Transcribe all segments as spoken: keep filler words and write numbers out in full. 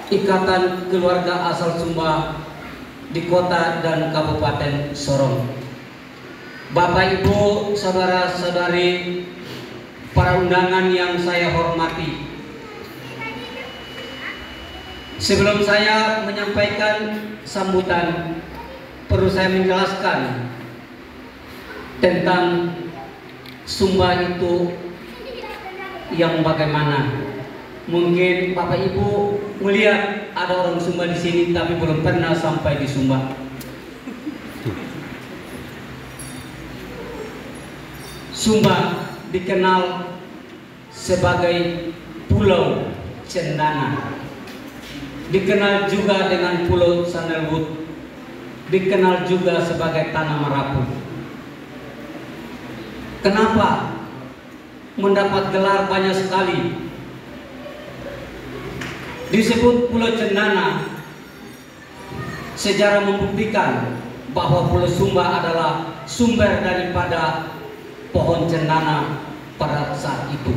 Ikatan Keluarga Asal Sumba di Kota dan Kabupaten Sorong. Bapak, Ibu, saudara-saudari, para undangan yang saya hormati, sebelum saya menyampaikan sambutan, perlu saya menjelaskan tentang Sumba itu yang bagaimana. Mungkin Bapak Ibu melihat ada orang Sumba di sini tapi belum pernah sampai di Sumba. Sumba dikenal sebagai Pulau Cendana, dikenal juga dengan Pulau Sandalwood, dikenal juga sebagai Tanah Merapu. Kenapa mendapat gelar banyak sekali? Disebut Pulau Cendana, sejarah membuktikan bahwa Pulau Sumba adalah sumber daripada pohon cendana pada saat itu,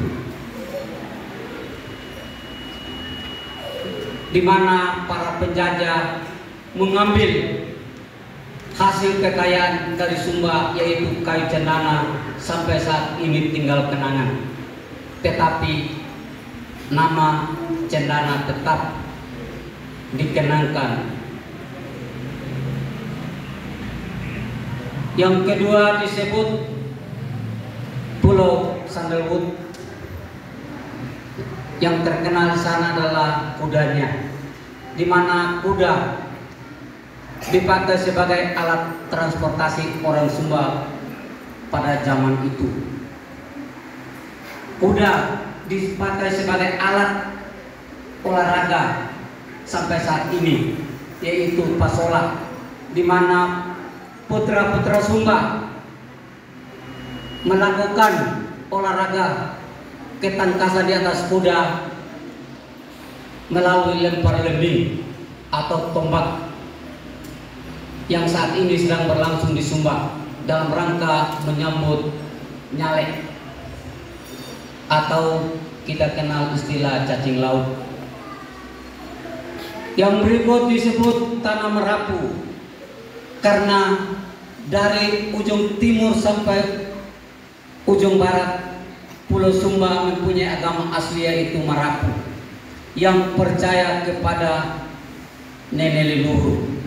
di mana para penjajah mengambil hasil kekayaan dari Sumba, yaitu kayu cendana, sampai saat ini tinggal kenangan. Tetapi nama cendana tetap dikenangkan. Yang kedua disebut Pulau Sandalwood. Yang terkenal di sana adalah kudanya, di mana kuda dipakai sebagai alat transportasi orang Sumba pada zaman itu. Kuda dipakai sebagai alat olahraga sampai saat ini, yaitu pasola, di mana putra-putra Sumba melakukan olahraga ketangkasan di atas kuda melalui lempar lembing atau tombak yang saat ini sedang berlangsung di Sumba dalam rangka menyambut Nyalek atau kita kenal istilah cacing laut. Yang berikut disebut Tanah Merapu karena dari ujung timur sampai ujung barat Pulau Sumba mempunyai agama asli, yaitu Merapu, yang percaya kepada nenek leluhur.